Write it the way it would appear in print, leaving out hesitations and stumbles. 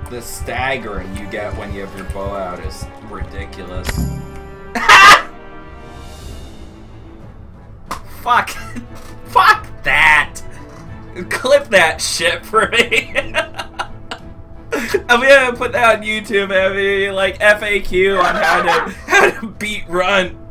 The staggering you get when you have your bow out is ridiculous. Fuck. Fuck that. Clip that shit for me. I'm gonna put that on YouTube, like FAQ on how to beat Runt.